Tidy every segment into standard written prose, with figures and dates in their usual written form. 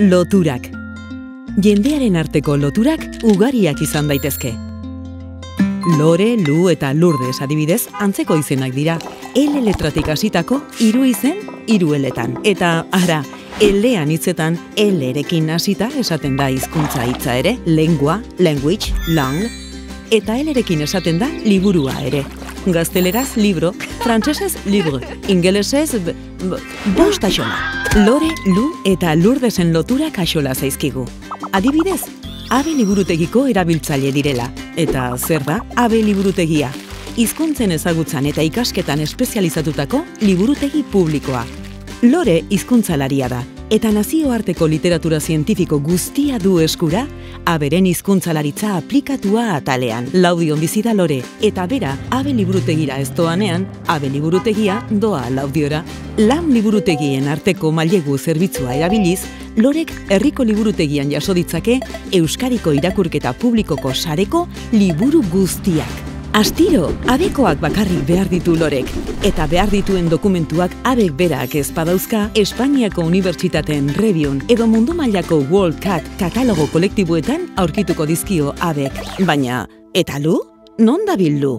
Loturak. Jendearen arteko loturak ugariak izan daitezke. Lore, Lu eta Lourdes adibidez antzeko izenak dira. L letratik hasitako 3 izen 3 eletan. Eta ara, L-ean hitzetan L-erekin hasita esaten da hizkuntza hitza ere, lengua, language, lang, eta L-erekin esaten da liburua ere. Gazteleraz libro, frantsesez libre, ingelesez bost axola. Lore, Lu eta Lourdesen loturak axola zaizkigu. Adibidez, Abe liburutegiko erabiltzaile direla. Eta zer da Abe liburutegia? Hizkuntzen ezagutzan eta ikasketan espezializatutako liburutegi publikoa. Lore hizkuntzalaria da, eta nazioarteko literatura zientifiko guztia du eskura, Aberen hizkuntzalaritza aplikatua atalean. Laudion bizi da Lore, eta bera Abe liburutegira ez doanean, Abe liburutegia doa Laudiora. LAM liburutegien arteko mailegu zerbitzua erabiliz, Lorek herriko liburutegian jaso ditzake Euskariko irakurketa publikoko sareko liburu guztiak. Astiro, Abekoak bakarrik behar ditu Lorek, eta behar dituen dokumentuak Abek berak ez badauzka Espainiako Unibertsitateen Review'n edo mundu mailako World Cat katalogo kolektiboetan aurkituko dizkio Abek. Baina, eta Lu? Non dabil Lu?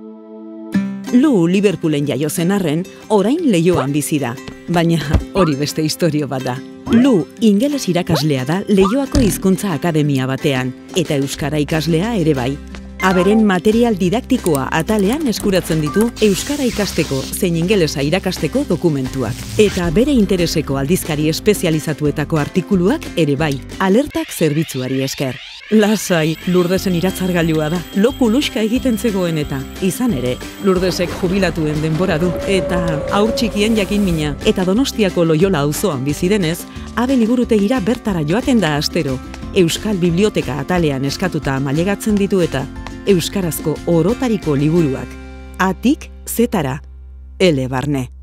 Lu Liverpoolen jaio zen arren, orain Leioan bizi da, baina hori beste istorio bat da. Lu ingeles irakaslea da Leioako hizkuntza akademia batean, eta euskara ikaslea ere bai. Aberen material didaktikoa atalean eskuratzen ditu euskara ikasteko zein ingelesa irakasteko dokumentuak. Eta bere intereseko aldizkari espezializatuetako artikuluak ere bai, alertak zerbitzuari esker. Lasai, Lourdesen iratzargailua da, loku luxka egiten zegoen eta. Izan ere, Lourdesek jubilatuen denbora du, eta haur txikien jakin mina. Eta Donostiako Loiola auzoan bizi denez, Abe liburutegira bertara joaten da astero. Euskal Biblioteka atalean eskatuta mailegatzen ditu eta euskarazko orotariko liburuak. A-tik Z-ara, L barne.